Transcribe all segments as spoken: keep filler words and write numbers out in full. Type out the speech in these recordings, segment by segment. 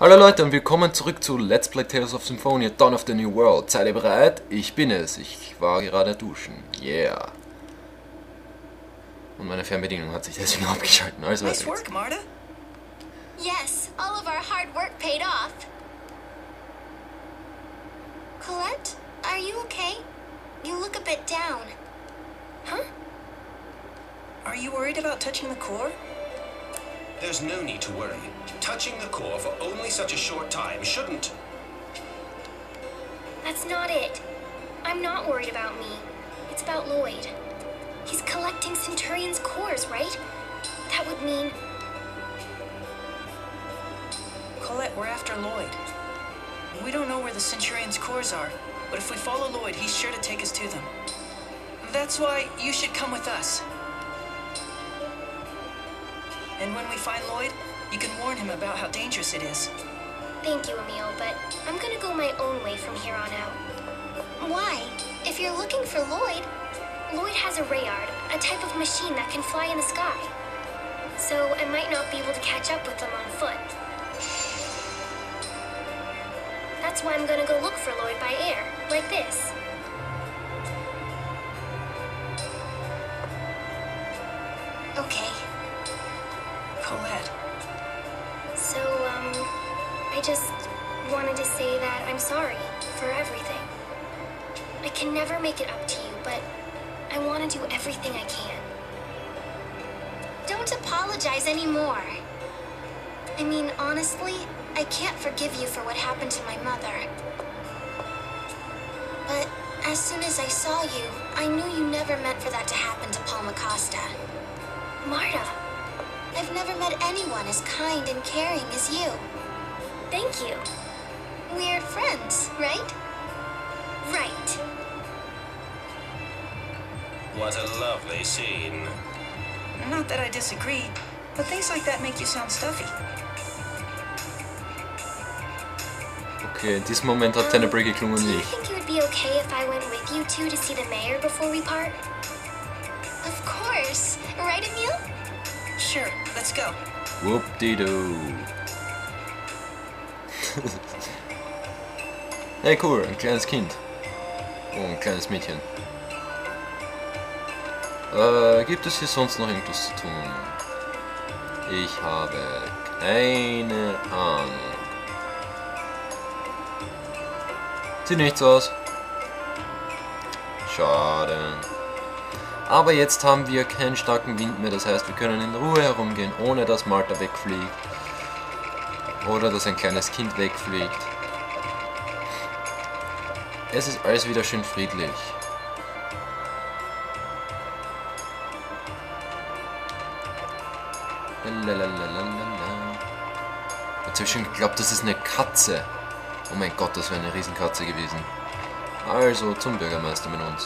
Hallo Leute und willkommen zurück zu Let's Play Tales of Symphonia Dawn of the New World. Seid ihr bereit? Ich bin es. Ich war gerade duschen. Yeah. Und meine Fernbedienung hat sich deswegen abgeschalten. Also nice work, Marta. Yes, all of our hard work paid off. Colette, are you okay? You look a bit down. Huh? Are you worried about touching the core? There's no need to worry. Touching the core for only such a short time shouldn't. That's not it. I'm not worried about me. It's about Lloyd. He's collecting Centurion's cores, right? That would mean... Colette, we're after Lloyd. We don't know where the Centurion's cores are, but if we follow Lloyd, he's sure to take us to them. That's why you should come with us. And when we find Lloyd, you can warn him about how dangerous it is. Thank you, Emil, but I'm gonna go my own way from here on out. Why? If you're looking for Lloyd, Lloyd has a Rayard, a type of machine that can fly in the sky. So I might not be able to catch up with them on foot. That's why I'm gonna go look for Lloyd by air, like this. Okay. Colette. So, um, I just wanted to say that I'm sorry for everything. I can never make it up to you, but I want to do everything I can. Don't apologize anymore. I mean, honestly, I can't forgive you for what happened to my mother. But as soon as I saw you, I knew you never meant for that to happen to Palma Costa. Marta. I've never met anyone as kind and caring as you. Thank you. We're friends, right? Right. What a lovely scene. Not that I disagree, but things like that make you sound stuffy. Okay, in diesem Moment hat Tenebrae geklungen Do wie you ich. think it would be okay if I went with you two to see the mayor before we part? Of course. Right, Emil? Sure, let's go. Whoop-de-doo. Hey cool, ein kleines Kind. Oh, ein kleines Mädchen. Äh, gibt es hier sonst noch irgendwas zu tun? Ich habe keine Ahnung. Sieht nichts aus. Schade. Aber jetzt haben wir keinen starken Wind mehr, das heißt, wir können in Ruhe herumgehen, ohne dass Marta wegfliegt. Oder dass ein kleines Kind wegfliegt. Es ist alles wieder schön friedlich. Lalalala. Jetzt habe ich schon geglaubt, das ist eine Katze. Oh mein Gott, das wäre eine Riesenkatze gewesen. Also zum Bürgermeister mit uns.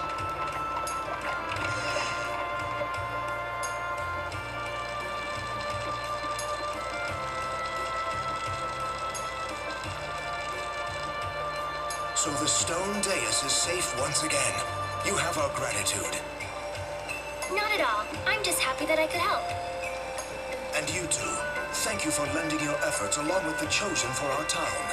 So the stone dais is safe once again. You have our gratitude. Not at all. I'm just happy that I could help. And you too. Thank you for lending your efforts along with the Chosen for our town.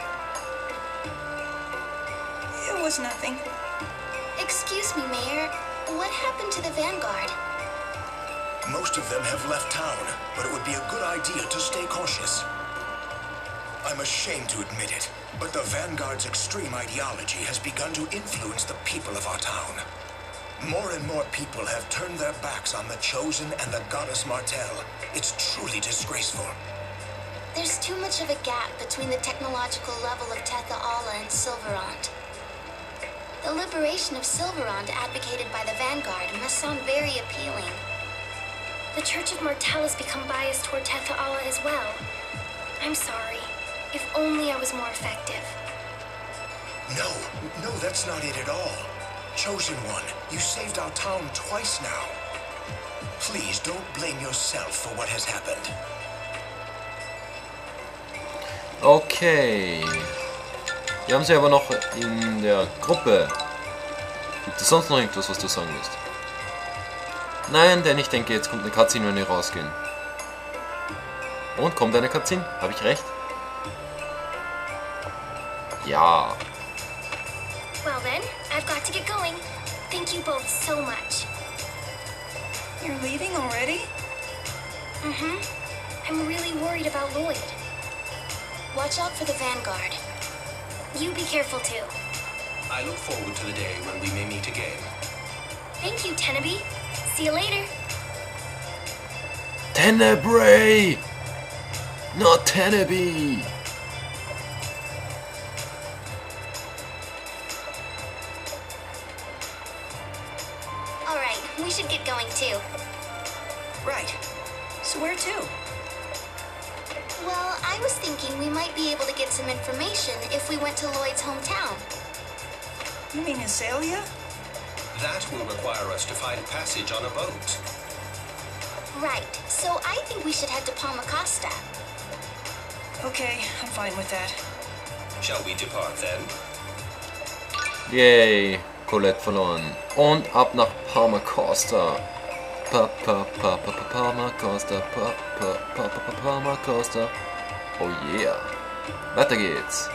It was nothing. Excuse me, Mayor. What happened to the Vanguard? Most of them have left town, but it would be a good idea to stay cautious. I'm ashamed to admit it, but the Vanguard's extreme ideology has begun to influence the people of our town. More and more people have turned their backs on the Chosen and the Goddess Martel. It's truly disgraceful. There's too much of a gap between the technological level of Tetha Alla and Silverond. The liberation of Silverond advocated by the Vanguard must sound very appealing. The Church of Martel has become biased toward Tetha Alla as well. I'm sorry. If only I was more effective. No, no, that's not it at all. Chosen One, you saved our town twice now. Please don't blame yourself for what has happened. Okay. Wir haben sie aber noch in der Gruppe. Gibt es sonst noch irgendwas, was du sagen willst? Nein, denn ich denke, jetzt kommt eine Cutscene, wenn wir rausgehen. Und kommt eine Cutscene? Habe ich recht? Ja. Well then, I've got to get going. Thank you both so much. You're leaving already? Mm-hmm. I'm really worried about Lloyd. Watch out for the Vanguard. You be careful too. I look forward to the day when we may meet again. Thank you, Tenebrae. See you later. Tenebrae! Not Tenebrae! Alright, we should get going too. Right. So where to? Well, I was thinking we might be able to get some information if we went to Lloyd's hometown. You mean Azalea? That will require us to find passage on a boat. Right, so I think we should head to Palma Costa. Okay, I'm fine with that. Shall we depart then? Yay, Colette verloren. Und ab nach Palma Costa. Pa, pa, pa, pa, pa, Palma Costa. Pa, pa, pa, pa, pa, Palma Costa. Oh yeah. Weiter geht's.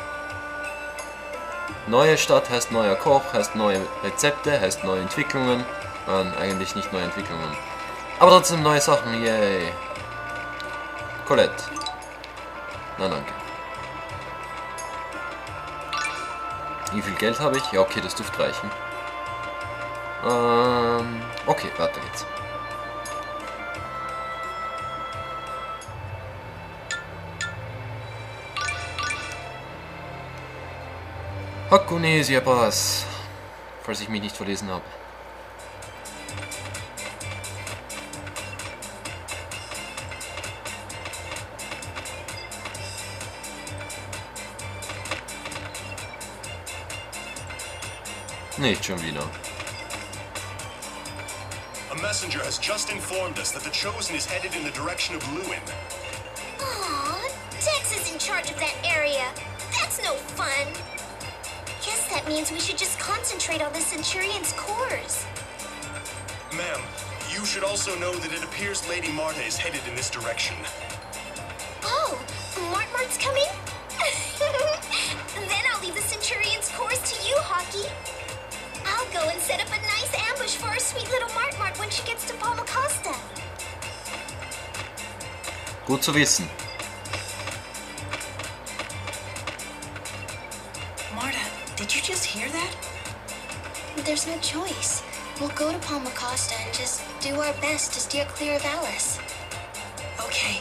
Neue Stadt heißt neuer Koch, heißt neue Rezepte, heißt neue Entwicklungen. Nein, eigentlich nicht neue Entwicklungen. Aber trotzdem neue Sachen, yay. Colette. Nein, danke. Wie viel Geld habe ich? Ja, okay, das dürfte reichen. Ähm, okay, weiter geht's. Hakunesia Pass, falls ich mich nicht verlesen habe. Nicht schon wieder. A messenger has just informed us that the Chosen is headed in the direction of Lewin. Aww, Tex is in charge of that area. That's no fun. Guess that means we should just concentrate on the Centurion's cores. Ma'am, you should also know that it appears Lady Marta is headed in this direction. Oh, Mart Mart's coming? Then I'll leave the Centurion's cores to you, Hockey. I'll go and set up a nice ambush for our sweet little Mart Mart when she gets to Palma Costa. Gut zu wissen. Marta, did you just hear that? There's no choice. We'll go to Palma Costa and just do our best to steer clear of Alice. Okay.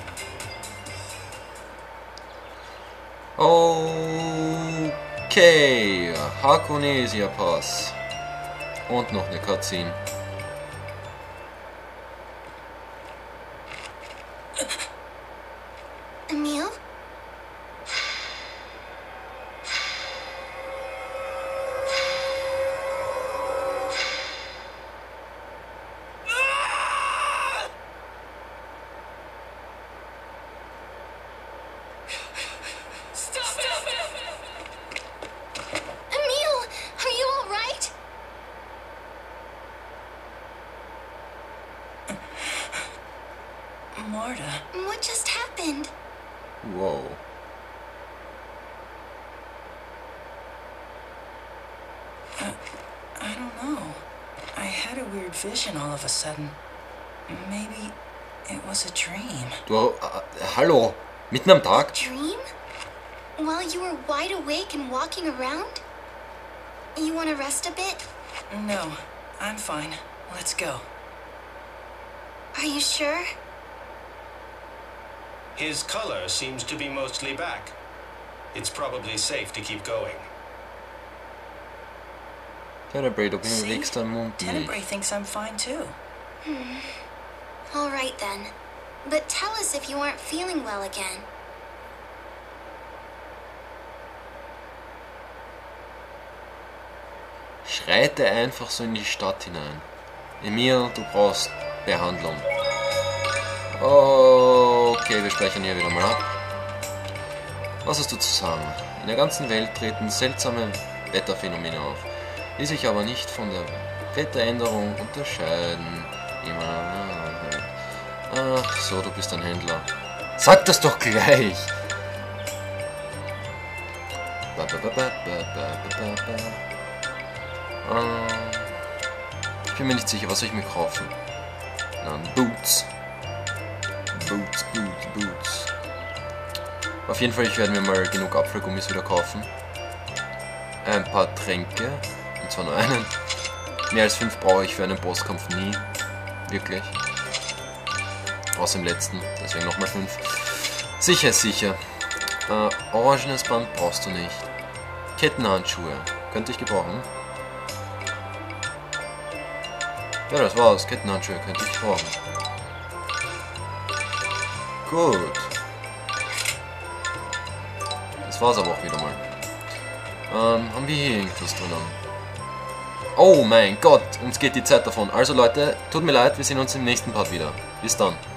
Okay, Hakunesia Pass. Und noch eine Cutscene. Emil? Marta. What just happened? Whoa. Uh, I don't know. I had a weird vision all of a sudden. Maybe it was a dream. Du, äh, hallo? Mitten am Tag? Dream? While you were wide awake and walking around? You want to rest a bit? No, I'm fine. Let's go. Are you sure? His color seems to be mostly back. It's probably safe to keep going. Tenebrae, du See? bewegst deinen Mund Tenebrae nicht. thinks I'm fine too. Hmm. All right then. But tell us if you aren't feeling well again. Schreite einfach so in die Stadt hinein. Emil, du brauchst Behandlung. Okay, wir speichern hier wieder mal ab. Was hast du zu sagen? In der ganzen Welt treten seltsame Wetterphänomene auf, die sich aber nicht von der Wetteränderung unterscheiden. Ach so, du bist ein Händler. Sag das doch gleich! Ich bin mir nicht sicher, was soll ich mir kaufen. Dann Boots. Boots, Boots, Boots. Auf jeden Fall, ich werde mir mal genug Apfelgummis wieder kaufen. Ein paar Tränke. Und zwar nur einen. Mehr als fünf brauche ich für einen Bosskampf nie. Wirklich. Außer im letzten. Deswegen nochmal fünf. Sicher, sicher. Äh, orangenes Band brauchst du nicht. Kettenhandschuhe. Könnte ich gebrauchen. Ja, das war's. Kettenhandschuhe könnte ich brauchen. Gut. Das war's aber auch wieder mal. Ähm, haben wir hier irgendwas drinnen? Oh mein Gott, uns geht die Zeit davon. Also Leute, tut mir leid, wir sehen uns im nächsten Part wieder. Bis dann.